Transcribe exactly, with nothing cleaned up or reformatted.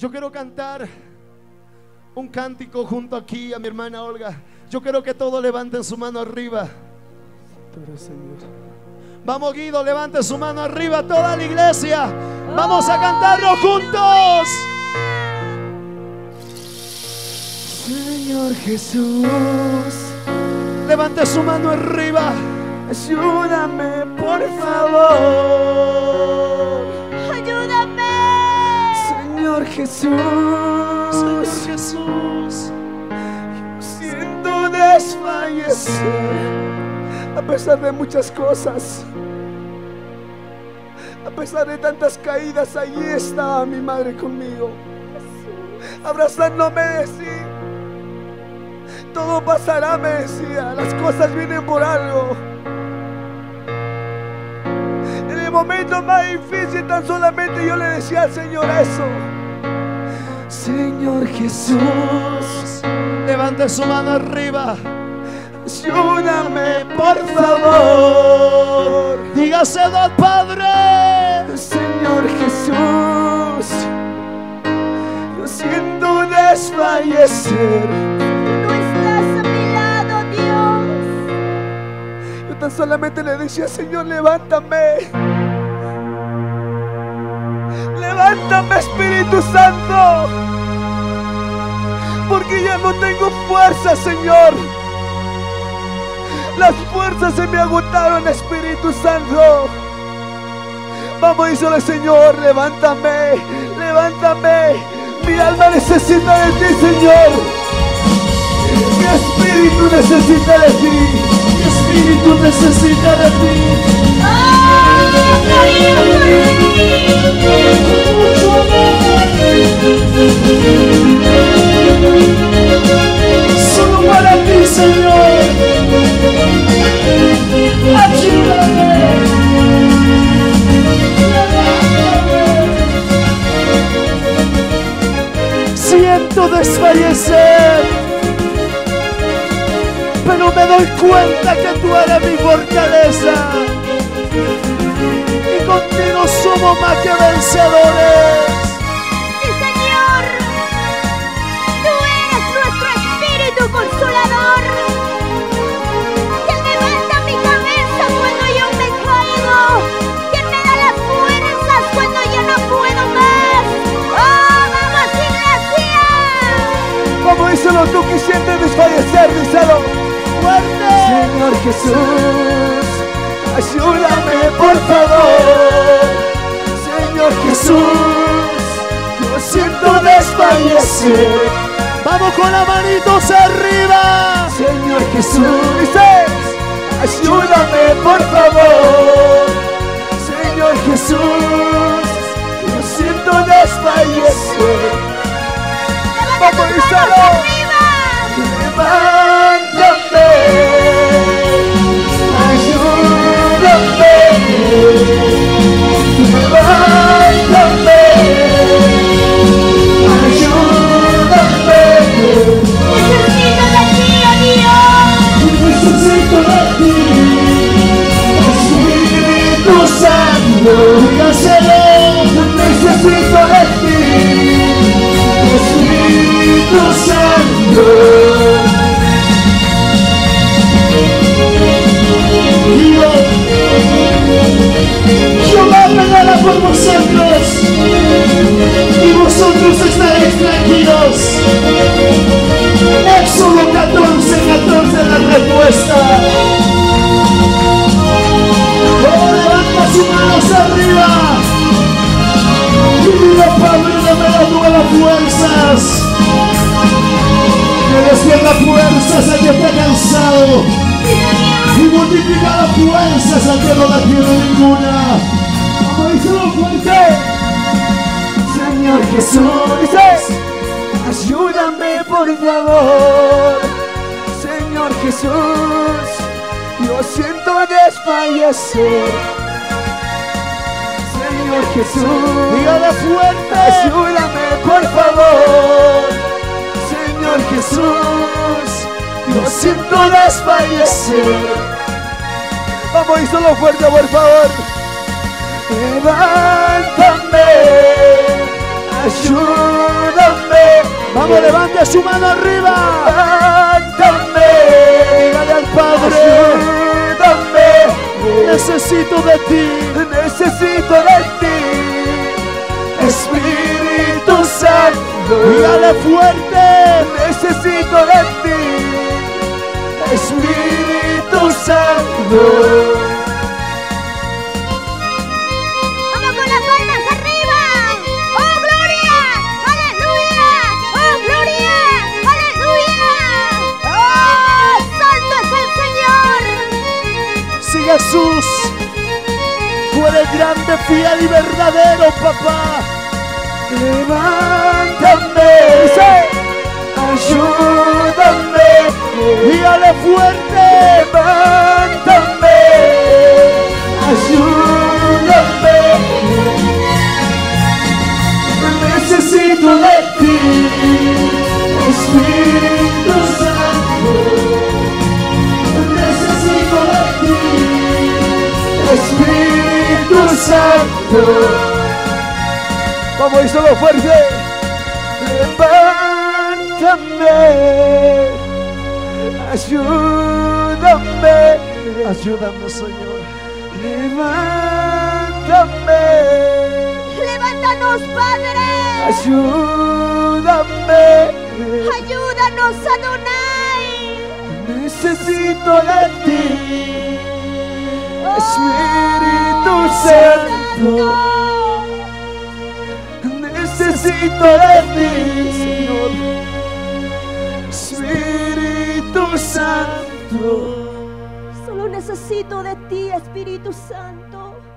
Yo quiero cantar un cántico junto aquí a mi hermana Olga. Yo quiero que todos levanten su mano arriba. Vamos, Guido, levante su mano arriba, toda la iglesia. Vamos a cantarlo juntos. Señor Jesús, levante su mano arriba. Ayúdame, por favor. Ayúdame, Señor Jesús. Señor Jesús, yo siento desfallecer. A pesar de muchas cosas, a pesar de tantas caídas, allí estaba mi madre conmigo, abrazándome. Decía, todo pasará, me decía, las cosas vienen por algo. En el momento más difícil, tan solamente yo le decía al Señor eso. Señor Jesús, levante su mano arriba. ayúdame, por favor. Dígaselo al Padre. Señor Jesús, yo siento desfallecer. no estás a mi lado, Dios. Yo tan solamente le decía, Señor, levántame. Levántame, Espíritu Santo. Porque ya no tengo fuerza, Señor. Las fuerzas se me agotaron, Espíritu Santo. Vamos, díselo, Señor, levántame, levántame. Mi alma necesita de ti, Señor. Mi espíritu necesita de ti. Mi espíritu necesita de ti. Solo para ti, Señor. Ayúdame. Siento desfallecer, pero me doy cuenta que tú eres mi fortaleza y contigo somos más que vencedores. Sí, Señor, tú eres nuestro Espíritu Consolador, quien levanta mi cabeza cuando yo me caigo, quien me da las fuerzas cuando ya no puedo más. ¡Oh, vamos, iglesia! Vamos, díselo, tú que sientes desfallecer, díselo fuerte. Señor Jesús, ayúdame, por favor. Señor Jesús, yo siento desfallecer. Vamos con las manitos arriba. Señor Jesús, dices, ayúdame, por favor. Señor Jesús, yo siento desfallecer. Vamos, díselo. Levántame, ayúdame, levántame, ayúdame. Necesito de ti, oh Dios. Necesito de ti, Espíritu Santo. Dígaselo, necesito de ti, Espíritu Santo. Jehová peleará por vosotros y vosotros estaréis tranquilos. Éxodo catorce, catorce la respuesta. Oh, levanta sus manos arriba y diga, Padre, dame las nuevas fuerzas. Que despierta fuerzas al que está cansado y multiplica las fuerzas al que no la tiene ninguna. Vamos, díselo fuerte. Señor Jesús, dices, ayúdame, por favor. Señor Jesús, yo siento desfallecer. Señor Jesús, dígale fuerte, ayúdame, por favor. Señor Jesús, yo siento desfallecer. Vamos, y solo fuerte, por favor. Levántame, ayúdame. Vamos, levante su mano arriba. Levántame. Dígale al Padre, Ayúdame. necesito de ti. Necesito de ti, Espíritu Santo. Dígale fuerte, Necesito de ti, Espíritu Santo. Vamos con las palmas arriba. ¡Oh, gloria! ¡Aleluya! ¡Oh, gloria! ¡Aleluya! ¡Oh, santo es el Señor! si Jesús, tú eres grande, fiel y verdadero, papá. Levántame, ayúdame, Dígale fuerte, levántame, ayúdame. Necesito de ti, Espíritu Santo. Necesito de ti, Espíritu Santo. Vamos a decirlo fuerte. Levántame, ayúdame, ayúdame, Señor. levántame, ¡Levántanos, Padre! ayúdame. ¡Ayúdanos, Adonai! Necesito de ti, Espíritu Santo. Necesito de ti, Señor, Espíritu Santo. Solo necesito de ti, Espíritu Santo.